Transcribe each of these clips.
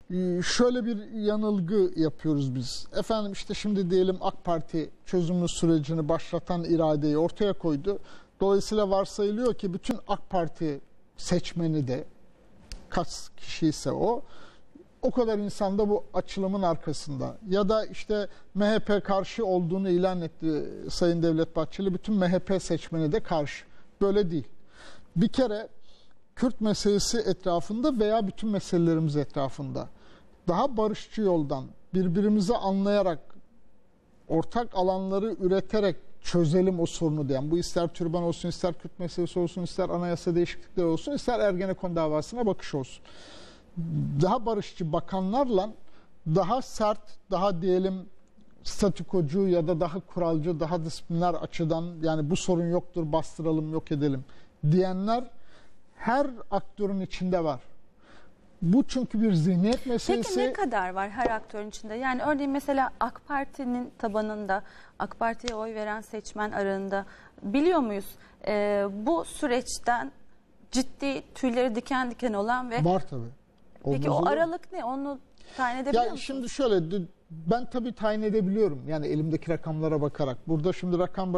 Şöyle bir yanılgı yapıyoruz biz. Efendim işte şimdi diyelim AK Parti çözümlü sürecini başlatan iradeyi ortaya koydu. Dolayısıyla varsayılıyor ki bütün AK Parti seçmeni de kaç kişiyse o kadar insan da bu açılımın arkasında. Ya da işte MHP karşı olduğunu ilan etti Sayın Devlet Bahçeli. Bütün MHP seçmeni de karşı. Böyle değil. Bir kere Kürt meselesi etrafında veya bütün meselelerimiz etrafında daha barışçı yoldan birbirimizi anlayarak ortak alanları üreterek çözelim o sorunu diyen, bu ister türban olsun, ister Kürt meselesi olsun, ister anayasa değişiklikleri olsun, ister Ergenekon davasına bakış olsun. Daha barışçı bakanlarla daha sert, daha diyelim statükocu ya da daha kuralcı, daha disipliner açıdan yani bu sorun yoktur, bastıralım, yok edelim diyenler her aktörün içinde var. Bu çünkü bir zihniyet meselesi. Peki ne kadar var her aktörün içinde? Yani örneğin mesela AK Parti'nin tabanında, AK Parti'ye oy veren seçmen arasında biliyor muyuz bu süreçten ciddi tüyleri diken diken olan ve... Var tabii. Peki o aralık ne? Onu tayin edebiliyor musunuz? Şimdi şöyle, ben tabii tayin edebiliyorum. Yani elimdeki rakamlara bakarak. Burada şimdi rakam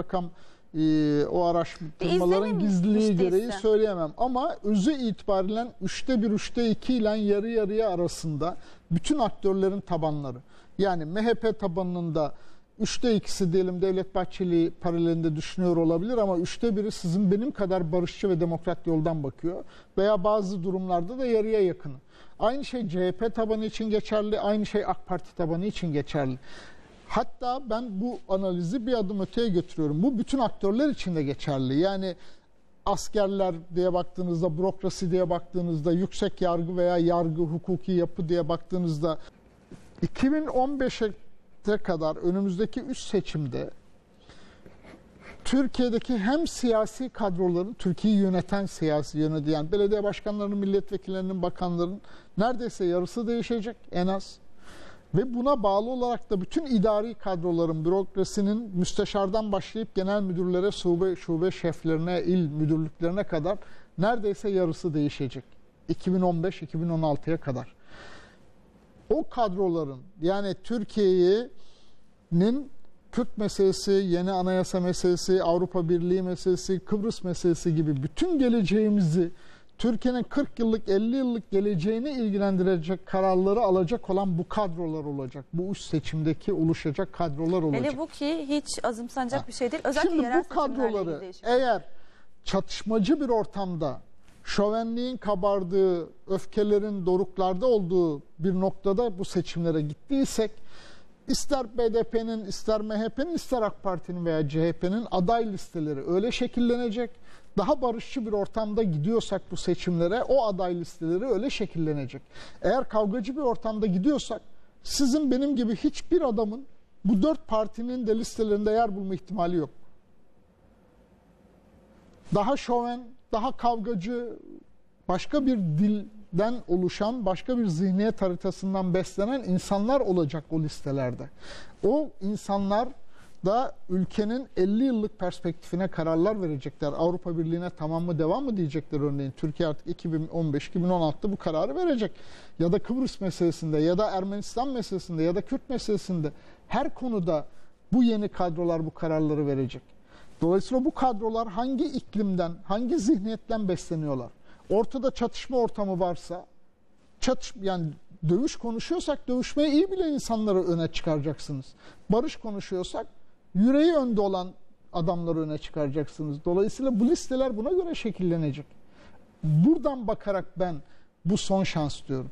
o araştırmaların gizliliği gereği söyleyemem. Ama özü itibariyle 1/3, 2/3 ile yarı yarıya arasında bütün aktörlerin tabanları. Yani MHP tabanında 2/3'ü diyelim Devlet Bahçeli paralelinde düşünüyor olabilir ama 1/3'ü sizin benim kadar barışçı ve demokrat yoldan bakıyor. Veya bazı durumlarda da yarıya yakın. Aynı şey CHP tabanı için geçerli, aynı şey AK Parti tabanı için geçerli. Hatta ben bu analizi bir adım öteye götürüyorum. Bu bütün aktörler için de geçerli. Yani askerler diye baktığınızda, bürokrasi diye baktığınızda, yüksek yargı veya yargı, hukuki yapı diye baktığınızda 2015'e kadar önümüzdeki 3 seçimde Türkiye'deki hem siyasi kadroların, Türkiye'yi yöneten siyasi yöneten, belediye başkanlarının, milletvekillerinin, bakanların neredeyse yarısı değişecek en az. Ve buna bağlı olarak da bütün idari kadroların, bürokrasinin müsteşardan başlayıp genel müdürlere, şube şeflerine, il müdürlüklerine kadar neredeyse yarısı değişecek. 2015-2016'ya kadar. O kadroların yani Türkiye'nin Kürt meselesi, yeni anayasa meselesi, Avrupa Birliği meselesi, Kıbrıs meselesi gibi bütün geleceğimizi, Türkiye'nin 40 yıllık, 50 yıllık geleceğini ilgilendirecek kararları alacak olan bu kadrolar olacak. Bu üç seçimdeki oluşacak kadrolar olacak. Hele bu ki hiç azımsanacak bir şey değil. Özellikle şimdi yerel bu kadroları eğer çatışmacı bir ortamda, şövenliğin kabardığı, öfkelerin doruklarda olduğu bir noktada bu seçimlere gittiysek, ister BDP'nin, ister MHP'nin, ister AK Parti'nin veya CHP'nin aday listeleri öyle şekillenecek. Daha barışçı bir ortamda gidiyorsak bu seçimlere o aday listeleri öyle şekillenecek. Eğer kavgacı bir ortamda gidiyorsak sizin benim gibi hiçbir adamın bu 4 partinin de listelerinde yer bulma ihtimali yok. Daha şoven, daha kavgacı, başka bir dilden oluşan, başka bir zihniyet haritasından beslenen insanlar olacak o listelerde. O insanlar da ülkenin 50 yıllık perspektifine kararlar verecekler. Avrupa Birliği'ne tamam mı devam mı diyecekler örneğin. Türkiye artık 2015-2016'da bu kararı verecek. Ya da Kıbrıs meselesinde ya da Ermenistan meselesinde ya da Kürt meselesinde her konuda bu yeni kadrolar bu kararları verecek. Dolayısıyla bu kadrolar hangi iklimden, hangi zihniyetten besleniyorlar? Ortada çatışma ortamı varsa, yani dövüş konuşuyorsak dövüşmeyi iyi bilen insanları öne çıkaracaksınız. Barış konuşuyorsak yüreği önde olan adamları öne çıkaracaksınız. Dolayısıyla bu listeler buna göre şekillenecek. Buradan bakarak ben bu son şans diyorum.